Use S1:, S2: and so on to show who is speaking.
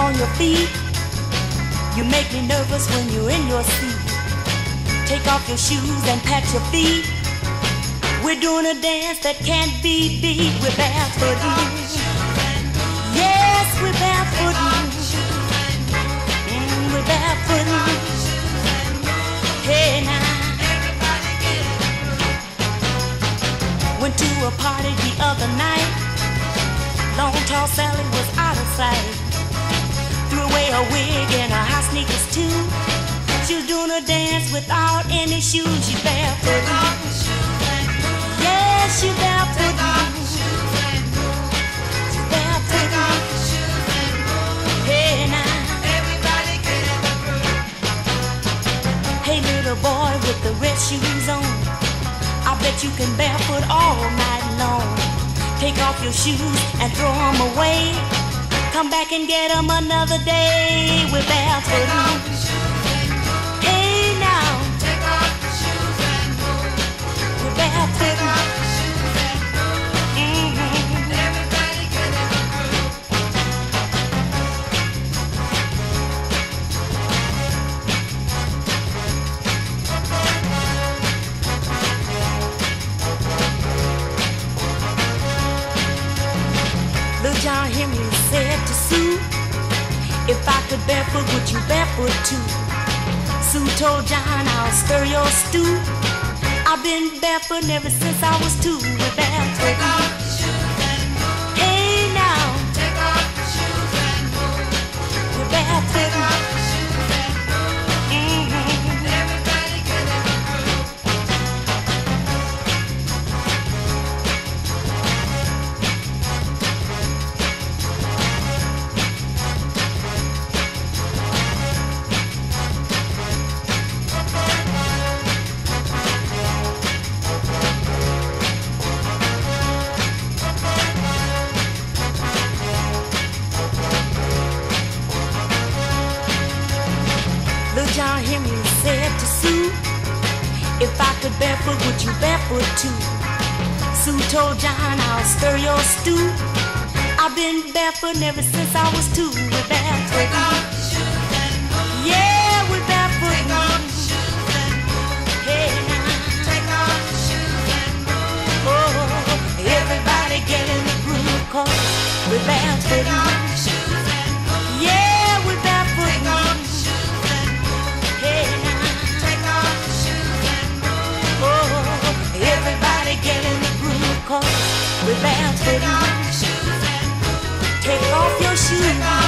S1: on your feet. You make me nervous when you're in your seat. Take off your shoes and pat your feet. We're doing a dance that can't be beat. We're barefootin'. Yes, we're barefootin'. We're barefootin'. Hey now. Went to a party the other night. Long tall Sally was out of sight. Threw away her wig and her high sneakers too. She was doing a dance without any shoes. She barefootin'. Yeah, she barefootin'. She barefootin'. Hey now. Hey little boy with the red shoes on, I bet you can barefoot all night long. Take off your shoes and throw them away. Come back and get them another day. We're barefootin'. Hey now. Take off your shoes and move. We're barefootin'. Everybody get in the groove. Little John Henry said to Sue, if I could barefoot, would you barefoot too? Sue told John, I'll stir your stew. I've been barefoot ever since I was 2. We're barefoot. Take off your shoes and move. Hey now. Take off your shoes and move. We're barefoot. Take off your shoes and move. Everybody get in the groove. Little John Henry said to Sue, if I could barefoot, would you barefoot too? Sue told John, I'll stir your stew. I've been barefoot ever since I was 2. We're barefoot. Take off your shoes and move. Yeah, we're barefoot. Take off your shoes and move. Hey now. Take off your shoes and move. Oh, everybody get in the groove, 'cause we're barefoot. Take off your shoes and move. Yeah, we're barefoot. Take off your shoes and move. Hey now. Take off your shoes and move. Oh, everybody get in the groove, 'cause we're barefoot. Take off your shoes and move. Take off your shoes.